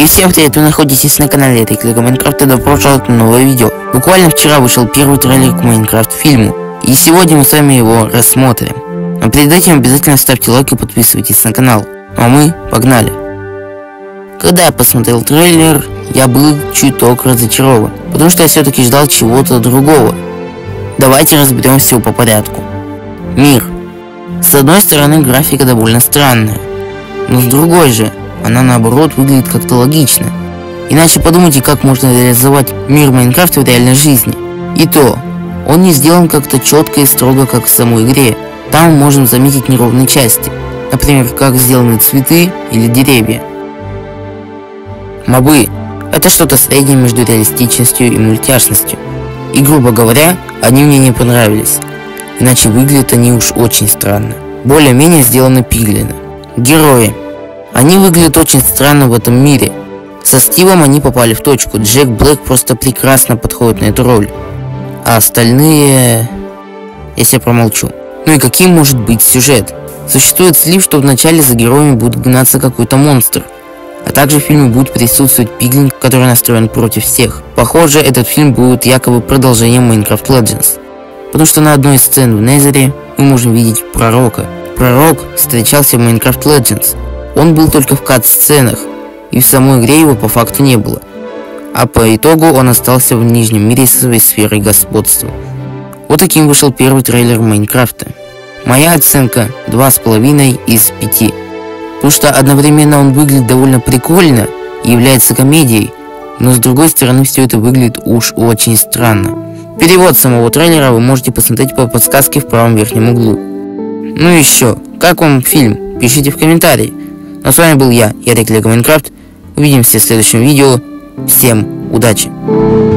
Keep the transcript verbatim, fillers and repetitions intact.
И всем привет, вы находитесь на канале Ярик Лего Майнкрафт, и добро пожаловать на новое видео. Буквально вчера вышел первый трейлер к Майнкрафт фильму, и сегодня мы с вами его рассмотрим. Но перед этим обязательно ставьте лайк и подписывайтесь на канал. Ну а мы погнали. Когда я посмотрел трейлер, я был чуток разочарован, потому что я все-таки ждал чего-то другого. Давайте разберем все по порядку. Мир. С одной стороны, графика довольно странная, но с другой же, она наоборот выглядит как-то логично. Иначе подумайте, как можно реализовать мир Майнкрафта в реальной жизни. И то, он не сделан как-то четко и строго, как в самой игре. Там мы можем заметить неровные части, например, как сделаны цветы или деревья. Мобы – это что-то среднее между реалистичностью и мультяшностью. И, грубо говоря, они мне не понравились. Иначе выглядят они уж очень странно. Более-менее сделаны пиглины. Герои. Они выглядят очень странно в этом мире. Со Стивом они попали в точку. Джек Блэк просто прекрасно подходит на эту роль. А остальные... я себе промолчу. Ну и каким может быть сюжет? Существует слив, что вначале за героями будет гнаться какой-то монстр. А также в фильме будет присутствовать пиглин, который настроен против всех. Похоже, этот фильм будет якобы продолжением Minecraft Legends. Потому что на одной из сцен в Незере мы можем видеть пророка. Пророк встречался в Minecraft Legends. Он был только в кат-сценах, и в самой игре его по факту не было. А по итогу он остался в Нижнем мире со своей сферой господства. Вот таким вышел первый трейлер Майнкрафта. Моя оценка два с половиной из пяти. Потому что одновременно он выглядит довольно прикольно и является комедией, но с другой стороны все это выглядит уж очень странно. Перевод самого трейлера вы можете посмотреть по подсказке в правом верхнем углу. Ну и еще, как вам фильм? Пишите в комментарии. Ну а с вами был я, Ярик Лего Майнкрафт. Увидимся в следующем видео. Всем удачи!